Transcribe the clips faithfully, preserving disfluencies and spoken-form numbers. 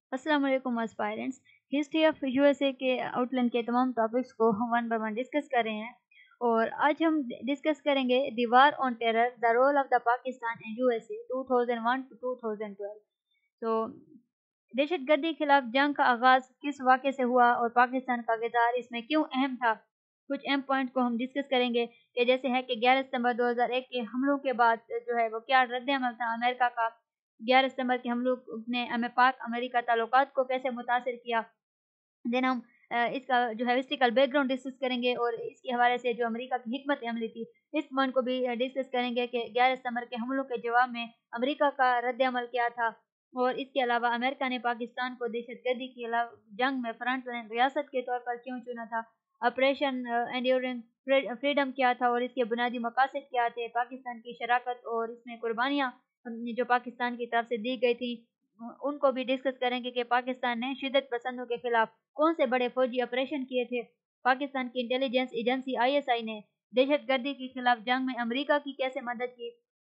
अस्सलाम वालेकुम aspirants. History of USA के आउटलाइन के तमाम टॉपिक्स को हम वन बाय वन डिस्कस कर रहे हैं और आज हम डिस्कस करेंगे the war on terror, the role of the Pakistan in USA two thousand one to two thousand twelve. तो दहशतगर्दी के खिलाफ जंग का आगाज किस वाक़े से हुआ और पाकिस्तान का किरदार इसमें क्यों अहम था। कुछ अहम पॉइंट को हम डिस्कस करेंगे कि जैसे है कि ग्यारह सितंबर दो हज़ार एक के हमलों के बाद जो है वो क्या रद्द-ए-अमल था अमेरिका का। ग्यारह सितंबर के हमलों ने हमें पाक अमेरिका ताल्लुकात को कैसे मुतासिर किया। देन हम अ, इसका जो है हिस्ट्रिकल बैकग्राउंड डिस्कस करेंगे और इसके हवाले से जो अमेरिका की हिकमत अमली थी इस पॉइंट को भी डिस्कस करेंगे कि ग्यारह सितंबर के हमलों के जवाब में अमेरिका का रद्द-ए-अमल क्या था। और इसके अलावा अमेरिका ने पाकिस्तान को दहशतगर्दी के खिलाफ जंग में फ्रंट लाइन रियासत के तौर पर क्यों चुना था। ऑपरेशन एंड्यूरेंस फ्रीडम क्या था और इसके बुनियादी मकासद क्या थे। पाकिस्तान की शराकत और इसमें कुर्बानियाँ जो पाकिस्तान की तरफ से दी गई थी उनको भी डिस्कस करेंगे कि पाकिस्तान ने शिद्दत पसंदों के खिलाफ कौन से बड़े फौजी ऑपरेशन किए थे। पाकिस्तान की इंटेलिजेंस एजेंसी आईएसआई ने दहशतगर्दी के खिलाफ जंग में अमेरिका की कैसे मदद की।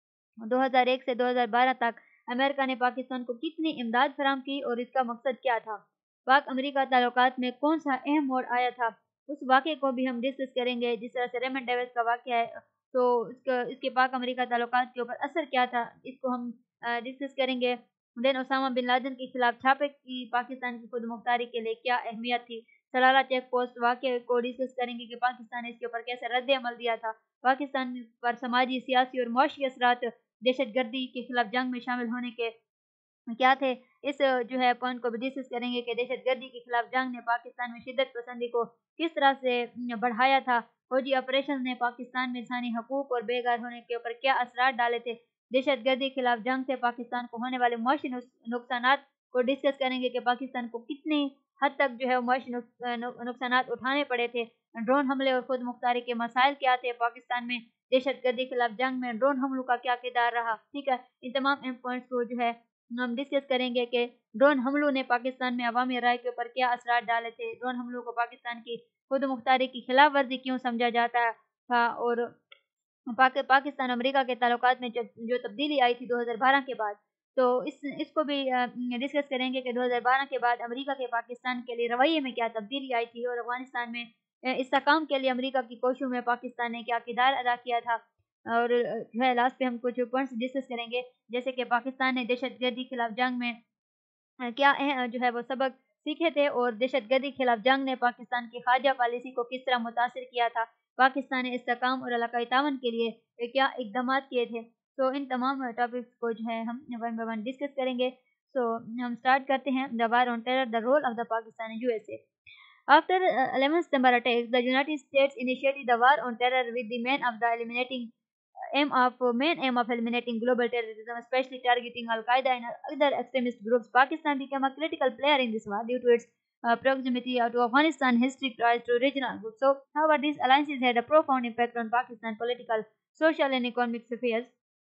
दो हज़ार एक से दो हज़ार बारह तक अमेरिका ने पाकिस्तान को कितनी इमदाद फराहम की और इसका मकसद क्या था। पाक अमेरिका ताल्लुकात में कौन सा अहम मोड़ आया था, उस वाक़े को भी हम डिस्कस करेंगे। जिस तरह से रेमंड डेविस का वाक़या है तो इसका इसके पाक अमेरिका ताल्लुकात के ऊपर असर क्या था, इसको हम डिस्कस करेंगे। देन ओसामा बिन लादेन के खिलाफ छापे की पाकिस्तान की खुद मुख्तारी के लिए क्या अहमियत थी। सलाला चेक पोस्ट वाक़े को डिस्कस करेंगे कि पाकिस्तान ने इसके ऊपर कैसे रद्द-ए-अमल दिया था। पाकिस्तान पर समाजी, सियासी और मुआशी असरात दहशतगर्दी के खिलाफ जंग में शामिल होने के क्या थे। इस जो है पॉइंट को भी डिस्कस करेंगे कि दहशतगर्दी के खिलाफ जंग ने पाकिस्तान में शिद्दत पसंदी को किस तरह से बढ़ाया था। फौजी ऑपरेशन ने पाकिस्तान में इंसानी हकूक और बेघर होने के ऊपर क्या असरात डाले थे। दहशतगर्दी के खिलाफ जंग से पाकिस्तान को होने वाले मुआशी नुकसानात को डिस्कस करेंगे कि पाकिस्तान को कितनी हद तक जो है मुआशी नुकसानात उठाने पड़े थे। ड्रोन हमले और खुद मुख्तारी के मसाइल क्या थे। पाकिस्तान में दहशतगर्दी के खिलाफ जंग में ड्रोन हमलों का क्या किरदार रहा। ठीक है, इन तमाम अहम पॉइंट्स को जो है हम डिस्कस करेंगे कि ड्रोन हमलों ने पाकिस्तान में अवामी राय के ऊपर क्या असरात डाले थे। ड्रोन हमलों को पाकिस्तान की खुद मुख्तारी की खिलाफ वर्जी क्यों समझा जाता था और पाक, पाकिस्तान अमेरिका के ताल्लुकात में जो, जो तब्दीली आई थी दो हज़ार बारह के बाद, तो इस इसको भी डिस्कस करेंगे कि दो हज़ार बारह के बाद अमेरिका के पाकिस्तान के लिए रवैये में क्या तब्दीली आई थी और अफगानिस्तान में इस्तेहकाम के लिए अमेरिका की कोशिशों में पाकिस्तान ने क्या किरदार अदा किया था। और जो है लास्ट पे हम कुछ पॉइंट्स डिस्कस करेंगे जैसे कि पाकिस्तान ने दहशतगर्दी के खिलाफ जंग में क्या जो है वो सबक सीखे थे और दहशतगर्दी के खिलाफ जंग ने पाकिस्तान की खारजा पॉलिसी को किस तरह मुतासिर किया था। पाकिस्तान ने इस्तेहकाम और इलाकाई तावन के लिए क्या इकदाम किए थे। तो इन तमाम टॉपिक्स को जो है हम वन बाय वन डिस्कस करेंगे। सो हम स्टार्ट करते हैं। The war on terror, the role of the Pakistan in USA. After uh, eleven September attacks, the United States initiated the war on terror with the main of the eliminating aim of main aim of eliminating global terrorism, especially targeting Al Qaeda and other extremist groups. Pakistan became a critical player in this war due to its uh, proximity to Afghanistan, history ties to regional groups. So, however, these alliances had a profound impact on Pakistan political, social, and economic affairs.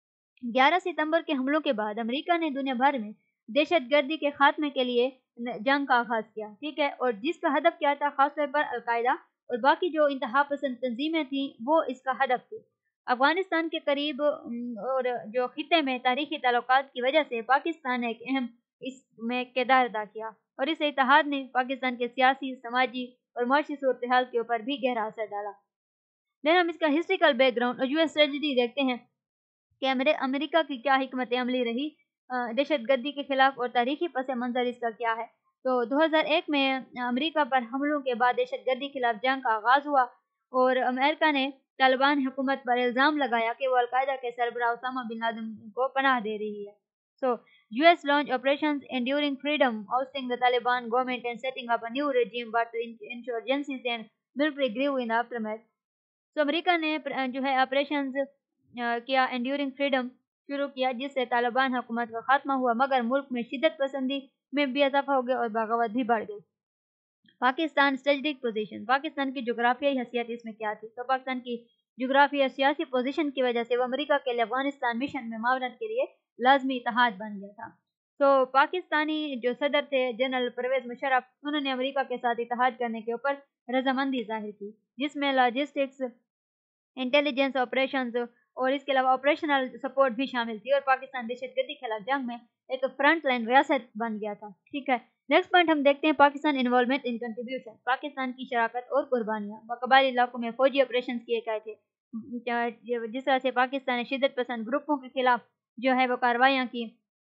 ग्यारह सितंबर के हमलों के बाद America ने दुनिया भर में दहशतगर्दी के खात्मे के लिए जंग का आगाज किया। ठीक है, और जिसका हदफ क्या था, खासतौर पर अलकायदा और बाकी जो इंतहा पसंद तंजीमें थी वो इसका हदफ थी। अफगानिस्तान के करीब और जो खिते में तारीखी ताल्लुकात की वजह से पाकिस्तान ने एक अहम इसमें किरदार अदा किया और इस इत्तेहाद ने पाकिस्तान के सियासी, समाजी और माशी सूरत हाल के ऊपर भी गहरा असर डाला। देन हम इसका हिस्ट्रिकल बैकग्राउंड और यूएस ट्रेजेडी देखते हैं कि अमेरिका की क्या हिकमत अमली रही दहशतगर्दी के खिलाफ और तारीखी पस मंजर इसका क्या है। तो दो हज़ार एक में अमेरिका पर हमलों के बाद दहशतगर्दी के खिलाफ जंग का आगाज हुआ और अमेरिका ने तालिबान हुकूमत पर इल्ज़ाम लगाया कि वो अलकायदा के सरबराह ओसामा बिन लादेन को पनाह दे रही है। So US launch operations Enduring Freedom, ousting the Taliban government and setting up a new regime, but insurgencies and military grew in the aftermath. तो अमेरिका ने जो है ऑपरेशंस किया, एंड्यूरिंग फ्रीडम शुरू किया जिससे तालिबान हुकूमत का खात्मा हुआ, मगर मुल्क में शिद्दत पसंदी में भी इजाफा हो गया और बगावत भी बढ़ गई। पाकिस्तान स्ट्रेटेजिक पोजीशन, पाकिस्तान की जोग्राफियाई हैसियत इसमें क्या थी। तो पाकिस्तान की जोग्राफी और सियासी पोजीशन की वजह से वो अमेरिका के लिए अफगानिस्तान मिशन में मावनत के लिए लाजमी इत्तेहाद बन गया था। तो पाकिस्तानी जो सदर थे जनरल परवेज मुशर्रफ, उन्होंने अमेरिका के साथ इत्तेहाद करने के ऊपर रजामंदी जाहिर की जिसमें लॉजिस्टिक्स, इंटेलिजेंस ऑपरेशंस اور اس کے علاوہ آپریشنل سپورٹ بھی شامل تھی اور پاکستان دہشت گردی کے خلاف جنگ میں ایک فرنٹ لائن ریاست بن گیا تھا. ٹھیک ہے, نیکسٹ پوائنٹ ہم دیکھتے ہیں Pakistan involvement in contribution. Pakistan کی شراکت اور قربانیاں. قبائلی علاقوں میں فوجی آپریشنز کیے گئے تھے جس طرح سے پاکستان نے شدت پسند گروپوں کے خلاف جو ہے وہ کارروائیاں کی.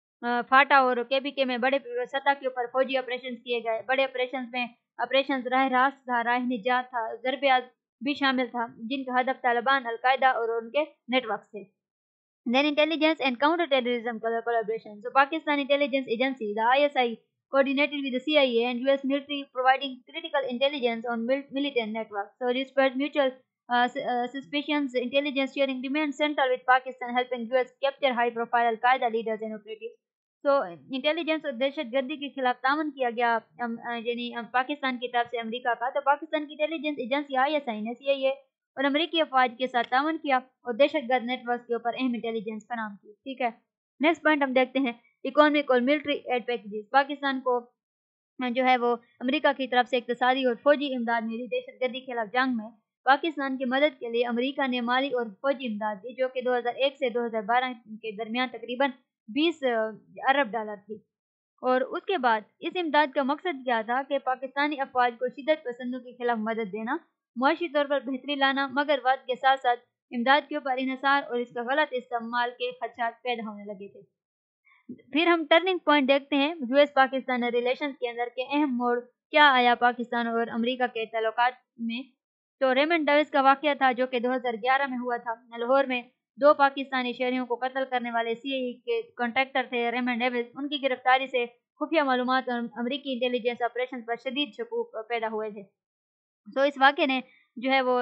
فاٹا اور کے بی کے میں بڑے سطح کے اوپر فوجی آپریشنز کیے گئے. بڑے آپریشنز میں آپریشنز راہ راست تھا, راہ نجات تھا, ضرب بھی شامل تھا جن کا ہدف طالبان, القاعدہ اور ان کے نیٹ ورکس تھے. Then intelligence and counter-terrorism collaboration. So Pakistan Intelligence Agency, the I S I, coordinated with the C I A and U S military, providing critical intelligence on mil- militant networks. So despite mutual uh, uh, suspicions, intelligence sharing remains central with Pakistan, helping U S capture high-profile Al-Qaeda leaders and operatives. So intelligence اور دہشت گردی کے خلاف تعاون کیا گیا یعنی پاکستان کی طرف سے امریکہ کا. تو پاکستان کی intelligence agency I S I نے سی آئی اے اور امریکی افواج کے ساتھ تعاون کیا اور دہشت گرد نیٹ ورک کے اوپر اہم انٹیلیجنس فراہم کی. ٹھیک ہے, نیکسٹ پوائنٹ ہم دیکھتے ہیں اکانومک اور ملٹری ایڈ پیکیجز. پاکستان کو جو ہے وہ امریکہ کی طرف سے اقتصادی اور فوجی امداد ملی. دہشت گردی کے خلاف جنگ میں پاکستان کی مدد کے لیے امریکہ نے مالی اور فوجی امداد دی جو کہ دو ہزار ایک سے دو ہزار بارہ کے درمیان تقریباً بیس ارب ڈالر تھی. اور اس کے بعد اس امداد کا مقصد کیا تھا کہ پاکستانی افواج کو شدت پسندوں کے خلاف مدد دینا, معاشی طور پر بہتری لانا, مگر وقت کے ساتھ ساتھ امداد کے اوپر انحصار اور اس کا غلط استعمال کے خدشات پیدا ہونے لگے تھے. پھر ہم ٹرننگ پوائنٹ دیکھتے ہیں یو ایس پاکستان ریلیشنز کے اندر کے اہم موڑ کیا آیا پاکستان اور امریکہ کے تعلقات میں. تو ریمنڈ ڈیوس کا واقعہ تھا جو کہ دو ہزار گیارہ میں ہوا تھا. لاہور میں دو پاکستانی شہریوں کو قتل کرنے والے سی آئی اے کے کانٹریکٹر تھے ریمنڈ ڈیوس. ان کی گرفتاری سے خفیہ معلومات اور امریکی انٹیلیجنس آپریشن پر شدید شکوک پیدا ہوئے تھے. تو اس واقعے نے جو ہے وہ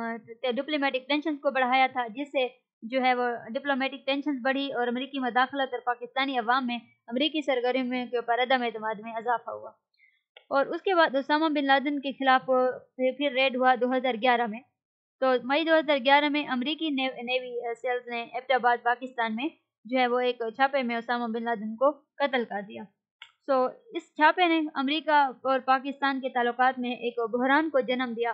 ڈپلومیٹک ٹینشنز کو بڑھایا تھا, جس سے جو ہے وہ ڈپلومیٹک ٹینشنز بڑھی اور امریکی مداخلت اور پاکستانی عوام میں امریکی سرگرمیوں کے اوپر عدم اعتماد میں اضافہ ہوا. اور اس کے بعد اسامہ بن لادن کے خلاف پھر ریڈ ہوا دو ہزار گیارہ میں. تو مئی دو ہزار گیارہ میں امریکی نیوی سیلز نے ایبٹ آباد پاکستان میں جو ہے وہ ایک چھاپے میں اسامہ بن لادن کو قتل کر دیا. سو so, اس چھاپے نے امریکہ اور پاکستان کے تعلقات میں ایک بحران کو جنم دیا.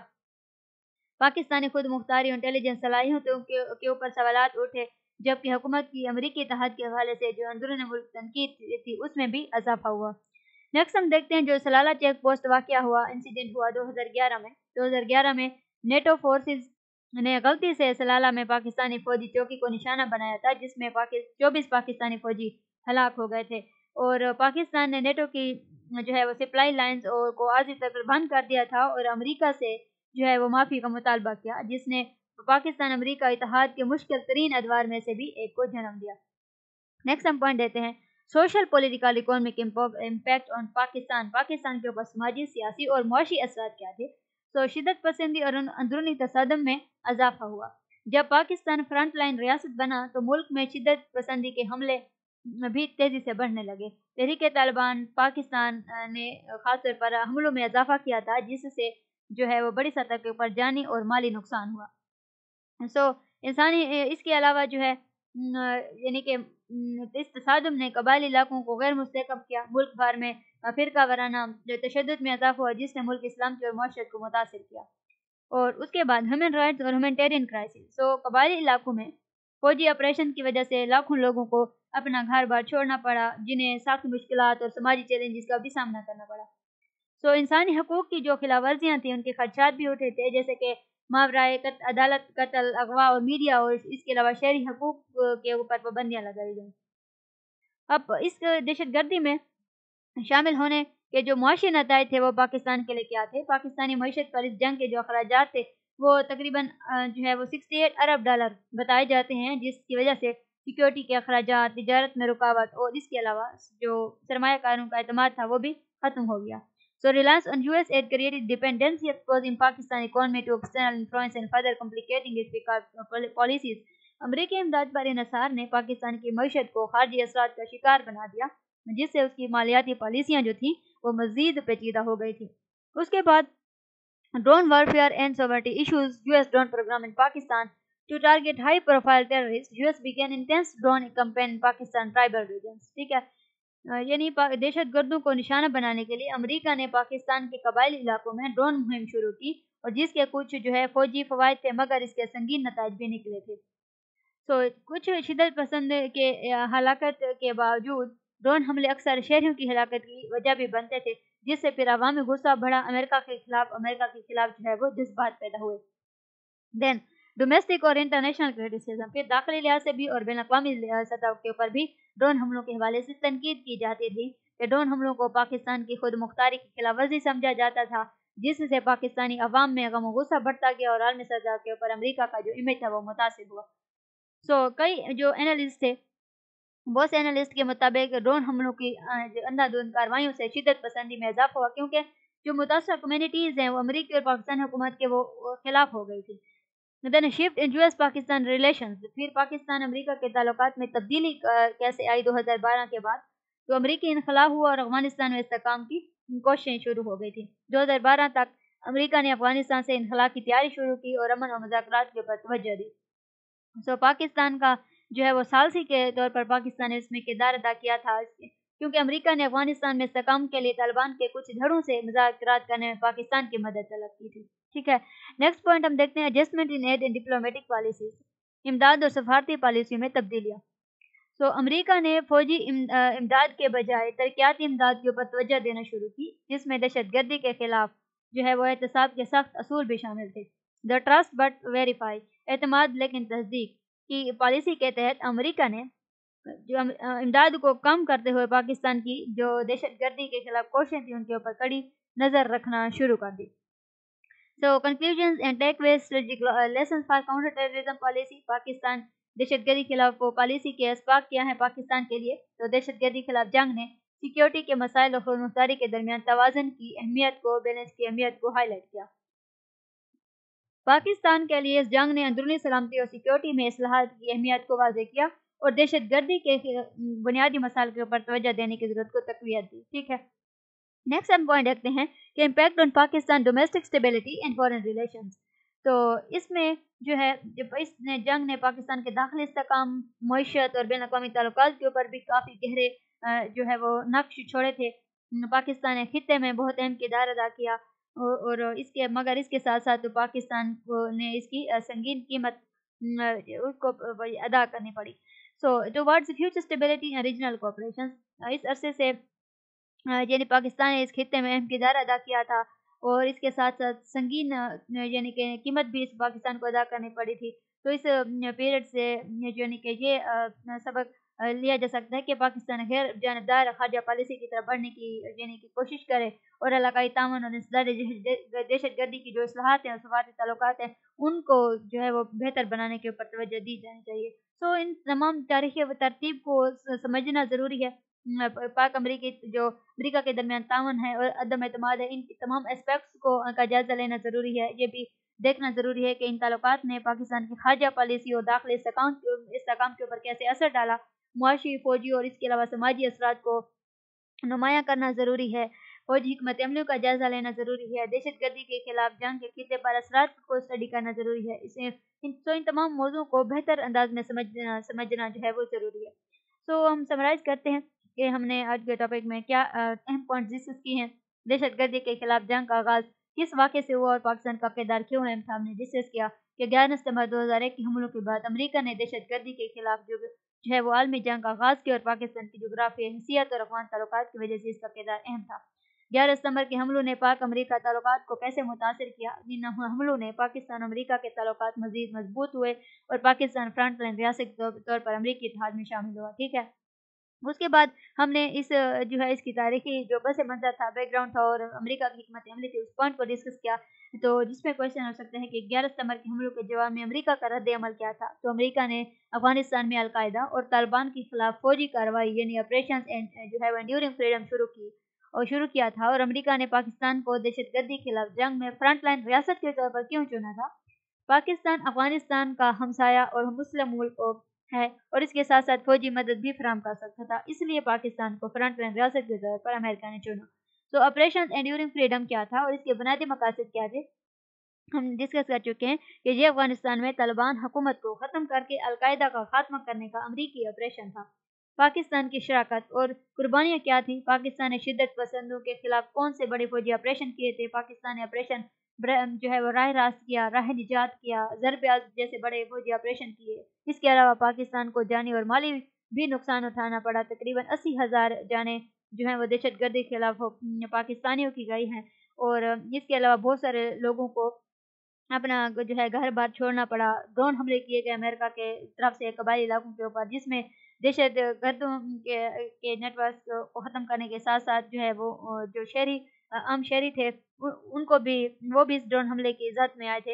پاکستانی خود مختاری اور انٹیلیجنس صلاحیتوں کے اوپر سوالات اٹھے, جبکہ حکومت کی امریکی اتحاد کے حوالے سے جو اندرون ملک تنقید تھی اس میں بھی اضافہ ہوا. نیکسٹ ہم دیکھتے ہیں جو سلالہ چیک پوسٹ واقعہ ہوا, انسیڈنٹ ہوا دو ہزار گیارہ میں. دو ہزار گیارہ میں نیٹو فورسز نے غلطی سے سلالہ میں پاکستانی فوجی چوکی کو نشانہ بنایا تھا, جس میں چوبیس پاکستانی فوجی ہلاک ہو گئے تھے. اور پاکستان نے نیٹو کی جو ہے وہ سپلائی لائنز کو عارضی طور پر بند کر دیا تھا اور امریکہ سے جو ہے وہ معافی کا مطالبہ کیا, جس نے پاکستان امریکہ اتحاد کے مشکل ترین ادوار میں سے بھی ایک کو جنم دیا. نیکسٹ ہم پوائنٹ دیتے ہیں social political economic impact on Pakistan. Pakistan کے اوپر سماجی, سیاسی اور معاشی اثرات کیا تھے. تو شدت پسندی اور اندرونی تصادم میں اضافہ ہوا. جب پاکستان فرنٹ لائن ریاست بنا تو ملک میں شدت پسندی کے حملے بھی تیزی سے بڑھنے لگے. تحریک طالبان پاکستان نے خاص طور پر حملوں میں اضافہ کیا تھا, جس سے جو ہے وہ بڑی سطح کے اوپر جانی اور مالی نقصان ہوا. سو so, انسانی اس کے علاوہ جو ہے یعنی کہ اس تصادم نے قبائلی علاقوں کو غیر مستحکم کیا. ملک بھر میں فرقہ وارانہ جو تشدد میں اضافہ ہوا, جس نے ملک اسلام کی اور معاشرت کو متاثر کیا. اور اس کے بعد ہیومن رائٹس اور ہیومینٹیرین کرائسس. سو قبائلی علاقوں میں فوجی آپریشن کی وجہ سے لاکھوں لوگوں کو اپنا گھر بار چھوڑنا پڑا, جنہیں سخت مشکلات اور سماجی چیلنجز کا بھی سامنا کرنا پڑا. سو so, انسانی حقوق کی جو خلاف ورزیاں تھیں ان کے خدشات بھی اٹھے تھے, جیسے کہ ماورائے عدالت قتل, اغوا اور میڈیا, اور اس کے علاوہ شہری حقوق کے اوپر پابندیاں لگائی گئیں. اب اس دہشت گردی میں شامل ہونے کے جو معاشی نتائج تھے وہ پاکستان کے لیے کیا تھے. پاکستانی معیشت پر اس جنگ کے جو اخراجات تھے وہ تقریباً جو ہے وہ اڑسٹھ ارب ڈالر بتائے جاتے ہیں, جس کی وجہ سے سیکیورٹی کے اخراجات, تجارت میں رکاوٹ اور اس کے علاوہ جو سرمایہ کاروں کا اعتماد تھا وہ بھی ختم ہو گیا. So reliance on U S aid created dependency, exposing Pakistan economy to external influence and further complicating its policies. امریکی امداد پر انحصار نے پاکستان کی معیشت کو خارجی اثرات کا شکار بنا دیا, جس سے اس کی مالیاتی پالیسیاں جو تھیں وہ مزید پیچیدہ ہو گئی تھی. اس کے بعد drone warfare and sovereignty issues. U S drone program in Pakistan to target high profile terrorist. U S began intense drone campaign in Pakistan tribal regions. ٹھیک ہے, یعنی دہشت گردوں کو نشانہ بنانے کے لیے امریکہ نے پاکستان کے قبائلی علاقوں میں ڈرون مہم شروع کی, اور جس کے کچھ جو ہے فوجی فوائد تھے, مگر اس کے سنگین نتائج بھی نکلے تھے. तो कुछ शिद्दत पसंद के हलाकत के बावजूद ड्रोन हमले अक्सर शहरियों की हलाकत की वजह भी बनते थे, जिससे फिर अवामी गुस्सा बढ़ा। अमेरिका के खिलाफ अमेरिका के खिलाफ जो है वो जज्बात पैदा हुए। देन डोमेस्टिक और इंटरनेशनल क्रिटिसिज्म, फिर दाखिली लिहाज से भी और बैन अवी सतह के ऊपर भी ड्रोन हमलों के हवाले से तनकीद की जाती थी कि ड्रोन हमलों को पाकिस्तान की खुद मुख्तारी की खिलाफ वर्जी समझा जाता था, जिससे पाकिस्तानी अवाम में गम गुस्सा बढ़ता गया और आलमी सतह के ऊपर अमेरिका का जो इमेज था वो मुतासिर हुआ। सो so, कई जो एनालिस्ट थे, बहुत से एनालिस्ट के मुताबिक ड्रोन हमलों की अंधाधुंध कार्रवाइयों से शिद्दत पसंदी में इजाफा हुआ, क्योंकि जो मुतासर कम्युनिटीज़ हैं वो अमेरिकी और पाकिस्तान हुकूमत के वो खिलाफ हो गई थी। Then shift in US Pakistan relations, फिर पाकिस्तान अमेरिका के ताल्लुकात में तब्दीली कैसे आई दो हज़ार बारह के बाद, तो अमेरिकी इनखलाब हुआ और अफगानिस्तान में इस्तेहकाम की कोशिशें शुरू हो गई थी। दो हज़ार बारह तक अमेरिका ने अफगानिस्तान से इनखला की तैयारी शुरू की और अमन और मुज़ाकरात के ऊपर तवज्जो दी। सो पाकिस्तान का जो है वो सालसी के तौर पर पाकिस्तान ने इसमें किरदार अदा किया था, क्योंकि अमेरिका ने अफगानिस्तान में इस्तेहकाम के लिए तालिबान के कुछ धड़ों से मुज़ाकरात करने में पाकिस्तान की मदद तलब की थी। ठीक है, नेक्स्ट पॉइंट हम देखते हैं adjustment in aid and diplomatic policies, इमदाद और सफारती पॉलिसियों में तब्दीलियाँ। सो so, अमेरिका ने फौजी इमदाद के बजाय तरक्याती इमदाद के ऊपर तवज्जो देना शुरू की, जिसमें दहशतगर्दी के खिलाफ जो है वो एहतसाब के सख्त असूल भी शामिल थे। द ट्रस्ट बट वेरीफाई, एतमाद लेकिन तस्दीक की पॉलिसी के तहत अमेरिका ने जो इमदाद को कम करते हुए पाकिस्तान की जो दहशतगर्दी के खिलाफ कोशिशें थी उनके ऊपर कड़ी नज़र रखना शुरू कर दी। So conclusions and takeaways, strategic lessons for counter terrorism policy, Pakistan दहशतगर्दी के खिलाफ वो पॉलिसी के असबाब क्या हैं पाकिस्तान के लिए। तो दहशतगर्दी के खिलाफ जंग ने सिक्योरिटी के मसाइल और खुदमुख्तारी के दरमियान तवाज़ुन की अहमियत को, बैलेंस की अहमियत को हाईलाइट किया। पाकिस्तान के लिए इस जंग ने अंदरूनी सलामती और सिक्योरिटी में इस्लाहात की अहमियत को वाज़ेह किया और दहशतगर्दी के बुनियादी मसाइल के ऊपर तवज्जो देने की ज़रूरत को तक़वियत दी। ठीक है, नेक्स्ट हम पॉइंट देखते हैं कि impact on Pakistan domestic stability and foreign relations. तो इसमें जो है जब इस जंग ने पाकिस्तान के दाखिली इस्तेहकाम, मईशत और बैन अवी ताल्लुकात के ऊपर भी काफ़ी गहरे जो है वो नक्श छोड़े थे। पाकिस्तान ने खित्ते में बहुत अहम किरदार अदा किया और इसके मगर इसके साथ साथ तो पाकिस्तान को ने इसकी संगीन कीमत उसको अदा करनी पड़ी। So towards future stability and regional cooperation, इस अरसे से यानी पाकिस्तान ने इस खित्ते में अहम किरदार अदा किया था और इसके साथ साथ संगीन यानी कि कीमत भी इस पाकिस्तान को अदा करनी पड़ी थी। तो इस पीरियड से यानी कि ये सबक लिया जा सकता है कि पाकिस्तान गैर जानबदार खारजा पॉलिसी की तरफ बढ़ने की यानी कि कोशिश करे और इलाकाई ताउन और दहशतगर्दी की जो इस्लाहात हैं और सफारती ताल्लुकात हैं उनको जो है वो बेहतर बनाने के ऊपर तवज्जो दी जानी चाहिए। सो इन तमाम तारीख़ी तरतीब को समझना ज़रूरी है। पाक अमरीकी जो अमरीका के दरमियान ताउन है और अदम एतमाद है, इन तमाम एस्पेक्ट्स को का जायज़ा लेना ज़रूरी है। ये भी देखना ज़रूरी है कि इन ताल्लुकात ने पाकिस्तान की खारजा पॉलिसी और दाखिली इस्तेहकाम के ऊपर कैसे असर डाला। मुआशी, फौजी और इसके अलावा समाजी असरात को नुमायाँ करना ज़रूरी है। फौजी हिकमत अमली का जायज़ा लेना ज़रूरी है। दहशतगर्दी के खिलाफ जंग के खित्ते पर असरात को स्टडी करना ज़रूरी है। इसे इन तो इन तमाम मौज़ों को बेहतर अंदाज में समझना समझना जो है वो ज़रूरी है। सो हम समराइज़ करते हैं कि हमने आज के टॉपिक में क्या अहम पॉइंट्स डिस्कस किए हैं। दहशतगर्दी के खिलाफ जंग का आगाज़ किस वाक़े से हुआ और पाकिस्तान का किरदार क्यों अहम था। हमने डिस्कस किया कि ग्यारह सितंबर दो हज़ार एक के हमलों के बाद अमेरिका ने दहशतगर्दी के खिलाफ जो जो है वो आलमी जंग का आगाज़ किया और पाकिस्तान की जोग्राफी, हैसियत और अफ़गान ताल्लुकात की वजह से इसका किरदार अहम था। ग्यारह सितंबर के हमलों ने पाक अमेरिका ताल्लुकात को कैसे मुतासिर किया। इन हमलों ने पाकिस्तान अमेरिका के ताल्लुकात मज़ीद मजबूत हुए और पाकिस्तान फ्रंट लाइन रियासत के तौर पर अमेरिकी इत्तेहाद में शामिल हुआ। ठीक है, उसके बाद हमने इस जो है इसकी तारीखी जो पस मंज़र था, बैकग्राउंड था और अमेरिका की हिकमत अमली थी, उस पॉइंट को डिस्कस किया। तो जिसमें क्वेश्चन हो सकते हैं कि ग्यारह सितंबर के हमलों के जवाब में अमेरिका का रद्द अमल क्या था। तो अमेरिका ने अफगानिस्तान में अलकायदा और तालिबान के खिलाफ फौजी कार्रवाई यानी ऑपरेशन जो है एंड्यूरिंग फ्रीडम शुरू की और शुरू किया था। और अमेरिका ने पाकिस्तान को दहशतगर्दी के खिलाफ जंग में फ्रंट लाइन रियासत के तौर पर क्यों चुना था। पाकिस्तान अफगानिस्तान का हमसाया और मुस्लिम मुल्क है और इसके साथ साथ फौजी मदद भी फराहम कर सकता था, इसलिए पाकिस्तान को फ्रंट लाइन रियासत के तौर पर अमेरिका ने चुना। तो ऑपरेशन एंड्यूरिंग फ्रीडम क्या था और इसके बुनियादी मकासद क्या थे, हम डिस्कस कर चुके हैं कि ये अफगानिस्तान में तालिबान हुकूमत को ख़त्म करके अलकायदा का खात्मा करने का अमरीकी ऑपरेशन था। पाकिस्तान की शराकत और कुर्बानियाँ क्या थी। पाकिस्तान ने शिद्दत पसंदों के खिलाफ कौन से बड़े फौजी ऑपरेशन किए थे। पाकिस्तान ने ऑपरेशन जो है वो राह रास्त किया, राह निजात किया, ज़रब अज़ब जैसे बड़े फौजी ऑपरेशन किए। इसके अलावा पाकिस्तान को जानी और माली भी नुकसान उठाना पड़ा। तकरीबन अस्सी हज़ार जानें जो हैं वो दहशतगर्दी के खिलाफ पाकिस्तानियों की गई हैं और इसके अलावा बहुत सारे लोगों को अपना जो है घर बार छोड़ना पड़ा। ड्रोन हमले किए गए अमेरिका के तरफ से कबायली इलाकों के ऊपर, जिसमें दहशत गर्दों के के नेटवर्क को ख़त्म करने के साथ साथ जो है वो जो शहरी आम शहरी थे उ, उनको भी वो भी इस ड्रोन हमले की ज़द में आए थे।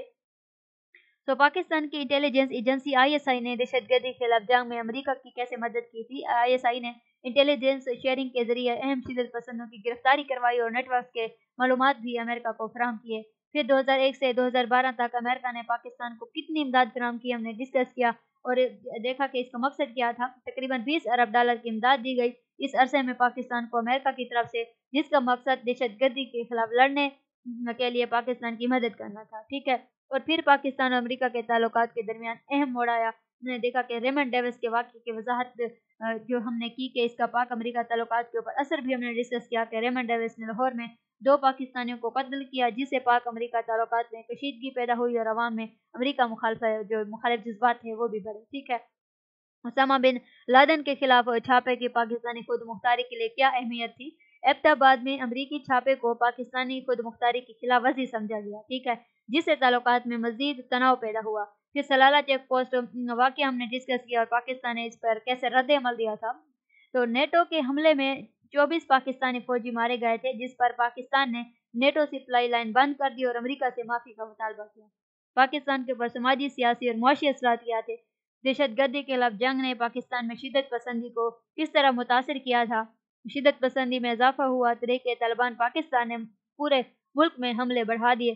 तो पाकिस्तान की intelligence agency I S I ने दहशतगर्दी के खिलाफ जंग में अमेरिका की कैसे मदद की थी। आई एस आई ने इंटेलिजेंस शेयरिंग के जरिए अहम शिदत पसंदों की गिरफ्तारी करवाई और नेटवर्क के मालूमात भी अमेरिका को फराहम किए। फिर दो हज़ार एक से दो हज़ार बारह तक अमेरिका ने पाकिस्तान को कितनी इमदाद फराहम की हमने डिस्कस किया और देखा कि इसका मकसद क्या था। तकरीबन बीस अरब डॉलर की इमदाद दी गई इस अरसे में पाकिस्तान को अमेरिका की तरफ से, जिसका मकसद दहशतगर्दी के खिलाफ लड़ने के लिए पाकिस्तान की मदद करना था। ठीक है, और फिर पाकिस्तान और अमेरिका के ताल्लुकात के दरमियान अहम मोड़ आया। हमने देखा कि रेमंड डेविस के वाक़े की वजाहत जो हमने की कि इसका पाक अमेरिका ताल्लुकात के ऊपर असर भी हमने डिस्कस किया कि रेमंड डेविस ने लाहौर में दो पाकिस्तानियों को कत्ल किया, जिससे पाक अमेरिका ताल्लुकात में कशीदगी पैदा हुई और अवाम में अमेरिका मुखालफ जो मुखालिफ जज्बात थे वो भी बढ़े। ठीक है, उसामा बिन लादेन के खिलाफ छापे की पाकिस्तानी खुद मुख्तारी के लिए क्या अहमियत थी। एबटाबाद में अमरीकी छापे को पाकिस्तानी खुद मुख्तारी की खिलाफ वर्जी समझा गया। ठीक है, जिससे ताल्लुकात में मजीद तनाव पैदा हुआ। फिर सलाला चेक पोस्ट वाक़या हमने डिस्कस किया और पाकिस्तान ने इस पर कैसे रद्द अमल दिया था। तो नेटो के हमले में चौबीस पाकिस्तानी फौजी मारे गए थे, जिस पर पाकिस्तान ने नेटो सप्लाई लाइन बंद कर दी और अमेरिका से माफ़ी का मुतालबा किया। पाकिस्तान के ऊपर समाजी, सियासी और मुआशी असरात क्या थे। दहशतगर्दी के खिलाफ जंग ने पाकिस्तान में शिदत पसंदी को किस तरह मुतासर किया था। शिदत पसंदी में इजाफा हुआ, तरीके तालिबान पाकिस्तान ने पूरे मुल्क में हमले बढ़ा दिए।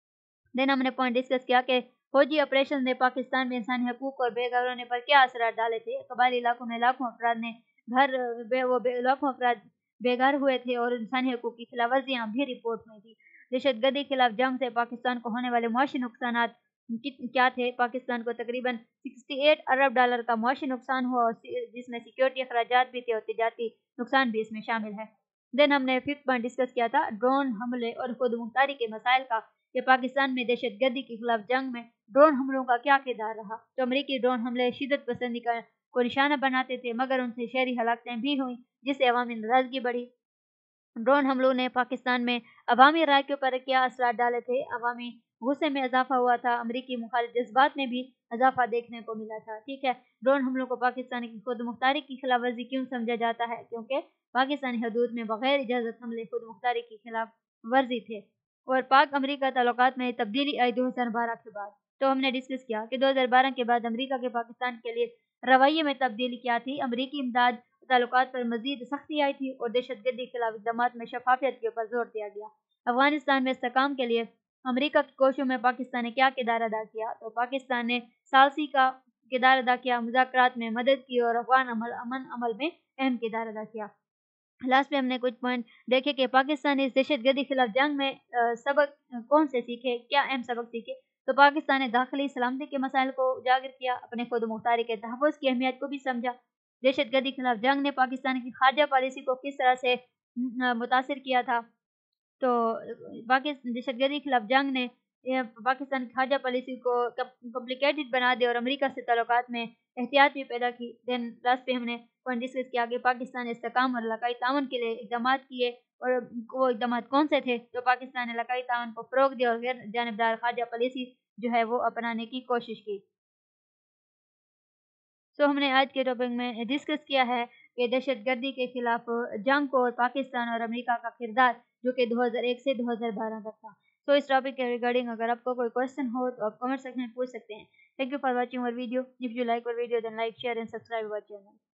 देन हमने पॉइंट डिस्कस किया कि फौजी ऑपरेशन ने पाकिस्तान में इंसानी हकूक और बेघर होने पर क्या असर डाले थे। कबायली इलाकों में लाखों अफराद ने घर बे, वो बे, लाखों अफराद बेघर हुए थे और इंसानी हकूक की खिलाफ वर्जियाँ भी रिपोर्ट में थी। दहशतगर्दी के खिलाफ जंग से पाकिस्तान को होने वाले मुआशी नुकसान क्या थे। पाकिस्तान को तकरीबन अड़सठ अरब डॉलर का मुआशी नुकसान हुआ और जिसमें सिक्योरिटी अखराजात भी थे और तिजारती नुकसान भी इसमें शामिल है। देन हमने फिफ्थ पॉइंट डिस्कस किया था ड्रोन हमले और खुद मुख्तारी के मसाइल का, कि पाकिस्तान में दहशतगर्दी के खिलाफ जंग में ड्रोन हमलों का क्या किरदार रहा। तो अमरीकी ड्रोन हमले शिदत पसंदी का को निशाना बनाते थे, मगर उनसे शहरी हलाकतें भी हुई, जिससे अवामी नाराजगी बढ़ी। ड्रोन हमलों ने पाकिस्तान में अवामी राय के ऊपर क्या असर डाले थे। अवामी गुस्से में इजाफा हुआ था, अमरीकी मुखालिफ जज्बात में भी इजाफा देखने को मिला था। ठीक है, ड्रोन हमलों को पाकिस्तान की खुद मुख्तारी की खिलाफ वर्जी क्यों समझा जाता है, क्योंकि पाकिस्तानी हदूद में बगैर इजाज़त हमले खुद मुख्तारी की खिलाफ वर्जी थे और पाक अमरीका ताल्लुकात में तब्दीली आई दो हज़ार बारह के बाद। तो हमने डिस्कस किया कि दो हज़ार बारह के बाद अमरीका के पाकिस्तान के लिए रवैये में तब्दीली क्या थी। अमरीकी इमदाद ताल्लुकात पर मजीद सख्ती आई थी और दहशतगर्दी के खिलाफ इक़दामात में शफाफियत के ऊपर जोर दिया गया। अफगानिस्तान में इस्तेहकाम के लिए अमरीका की कोशिशों में पाकिस्तान ने क्या किरदार अदा किया। तो पाकिस्तान ने सालसी का किरदार अदा किया, मुज़ाकरात में मदद की और अफगान अमल अमन अमल में अहम किरदार अदा किया। लास्ट में हमने कुछ पॉइंट देखे कि पाकिस्तान ने इस दहशतगर्दी के खिलाफ जंग में आ, सबक कौन से सीखे, क्या अहम सबक सीखे। तो पाकिस्तान ने दाखिली सलामती के मसाइल को उजागर किया, अपने खुद मुख्तारी के तहफ़्फ़ुज़ की अहमियत को भी समझा। दहशतगर्दी के खिलाफ जंग ने पाकिस्तान की खारजा पॉलिसी को किस तरह से मुतासिर किया था। तो पाकिस्तान दहशतगर्दी के खिलाफ जंग ने पाकिस्तान की खारजा पॉलिसी को कॉम्प्लिकेटेड बना दिया और अमेरिका से ताल्लुकात में एहतियात भी पैदा की। देन लास्ट पे हमने पॉइंट डिस्कस किया कि पाकिस्तान ने इस्तेहकाम और इलाकाई ताउन के लिए इक़दाम किए और वो इक़दाम कौन से थे। तो पाकिस्तान ने इलाकाई ताउन को फ़रोग़ दिया और गैर जानिबदार खारजा पॉलिसी जो है वो अपनाने की कोशिश की। तो हमने आज के टॉपिक में डिस्कस किया है कि दहशतगर्दी के खिलाफ जंग को और पाकिस्तान और अमेरिका का किरदार, जो कि दो हज़ार एक से दो हज़ार बारह तक था। तो इस टॉपिक के रिगार्डिंग अगर आपको कोई क्वेश्चन हो तो आप कमेंट सेक्शन में पूछ सकते हैं। Thank you for watching our video. If you like our video then like, share and subscribe our channel.